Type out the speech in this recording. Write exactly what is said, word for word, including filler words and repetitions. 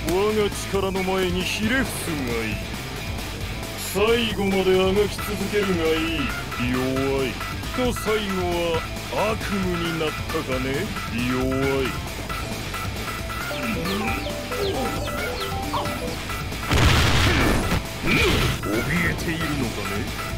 我が力の前にひれ伏すがいい。最後まであがき続けるがいい。弱いと最後は悪夢になったかね。弱い。怯えているのかね。